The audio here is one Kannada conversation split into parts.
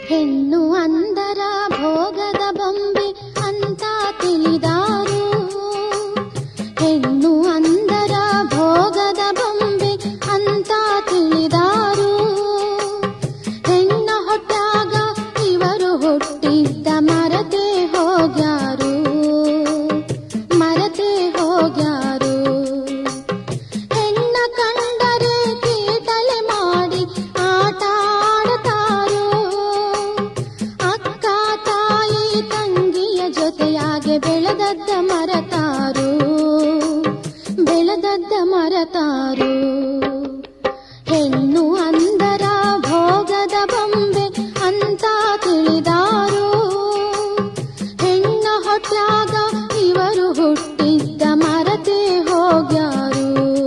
ಹೆಣ್ಣು ಅಂದರ ಭೋಗದ ಬೊಂಬೆ ಅಂತ ತಿಳಿದಾರು. ಹೆಣ್ಣು ಅಂದರ ಭೋಗದ ಬೊಂಬೆ ಅಂತ ತಿಳಿದಾರು. ಹೆಣ್ಣ ಹೊಟ್ಟಾಗ ಇವರು ಹುಟ್ಟಿದ್ದ ಮರತೆ ಹೋಗ್ಯಾರು, ಮರತೆ ಹೋಗ್ಯಾರು. ಹೆಣ್ಣ ಕಂಡರೆ ಕೀಟಲೆ ಮಾಡಿ ಆಟ ಆಡತಾರು. ಅಕ್ಕ ತಾಯಿ ತಂಗಿಯ ಜೊತೆಯಾಗೆ ಬೆಳೆದದ್ದ ಮರತಾರು, ಬೆಳೆದದ್ದ ಮರತಾರು. ಹೆಣ್ಣು ಅಂದರ ಭೋಗದ ಬೊಂಬೆ ಅಂತ ತಿಳಿದಾರು. ಹೆಣ್ಣ ಹೊಟ್ಯಾಗ ಇವರು ಹುಟ್ಟಿದ್ದ ಮರತೆ ಹೋಗ್ಯಾರು.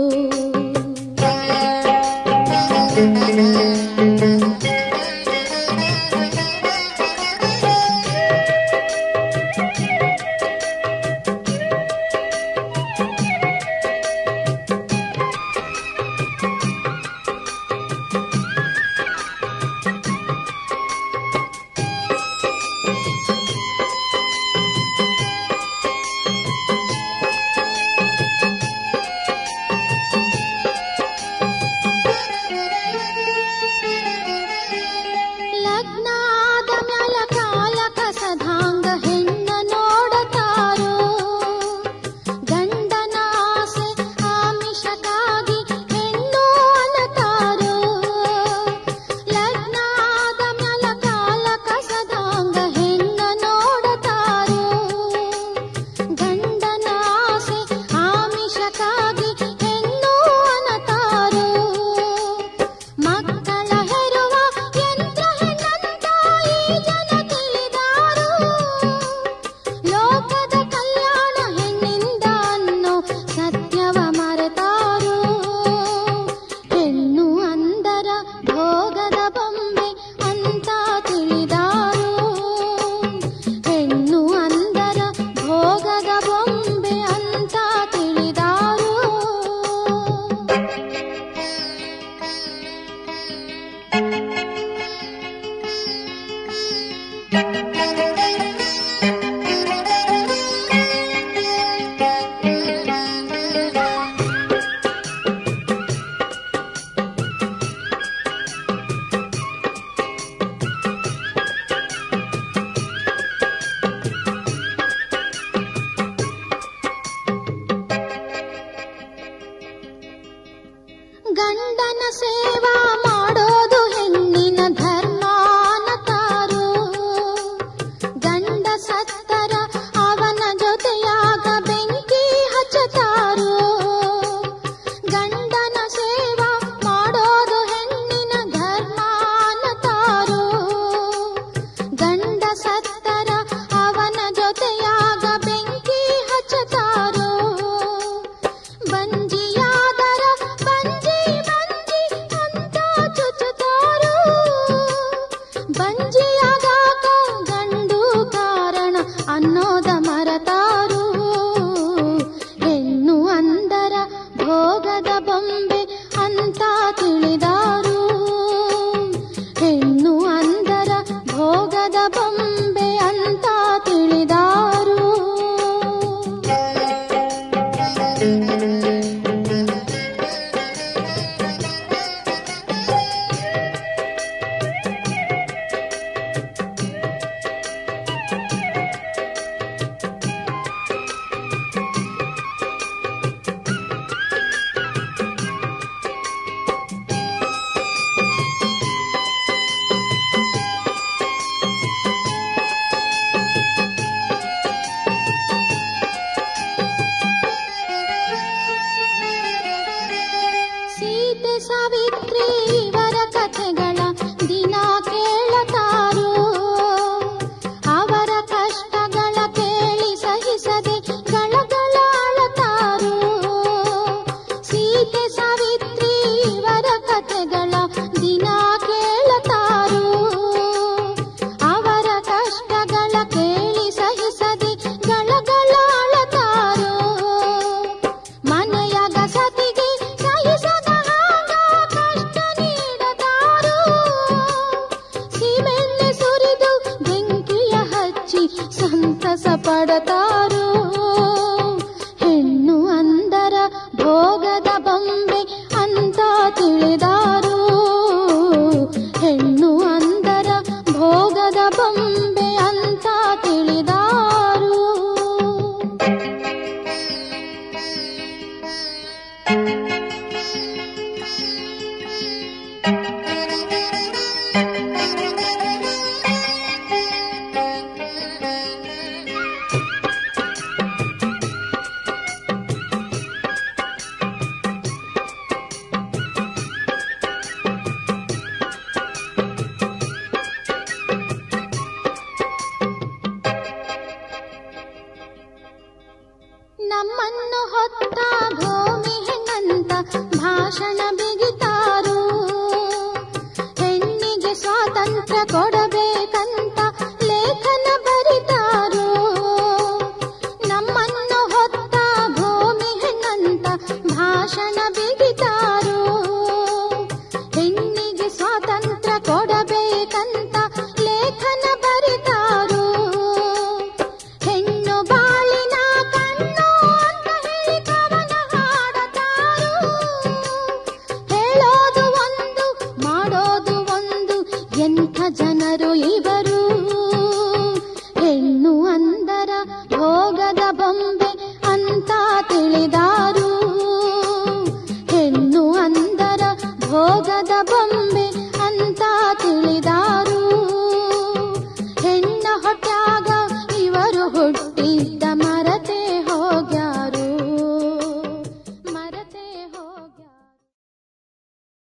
ಗಂಡನ ಸೇವಾ ಮಾಡೋದು ಹೆಣ್ಣಿನ ಧರ್ಮ ಅನ್ನತಾರು. ಸ್ವಾತಂತ್ರ್ಯ ಕೊಡಬೇಕಂತ ಲೇಖನ ಬರಿತಾರೋ. ನಮ್ಮನ್ನು ಹೊತ್ತ ಭೂಮಿ ಹೆಣ್ಣಂತ ಭಾಷಣ ಬಿಗಿತಾರೋ. ಹೆಣ್ಣಿಗೆ ಸ್ವಾತಂತ್ರ್ಯ ಕೊಡಬೇಕಂತ ಲೇಖನ ಬರಿತಾರೋ. ಹೆಣ್ಣು ಬಾಳಿನ ಕಣ್ಣು ಅಂತ ಹೇಳಿ ಕವನ ಹಾಡತಾರೋ. ಹೇಳೋದು ಒಂದು ಮಾಡೋದು ಒಂದು, ಎಂಥ ಜನರು ಇವರು. ಹೆಣ್ಣು ಅಂದರ ಭೋಗದ ಬೊಂಬೆ ಅಂತ ತಿಳಿದಾರು. ಹೆಣ್ಣು ಅಂದರ ಭೋಗದ ಬೊಂಬೆ ಅಂತ ತಿಳಿದಾರು.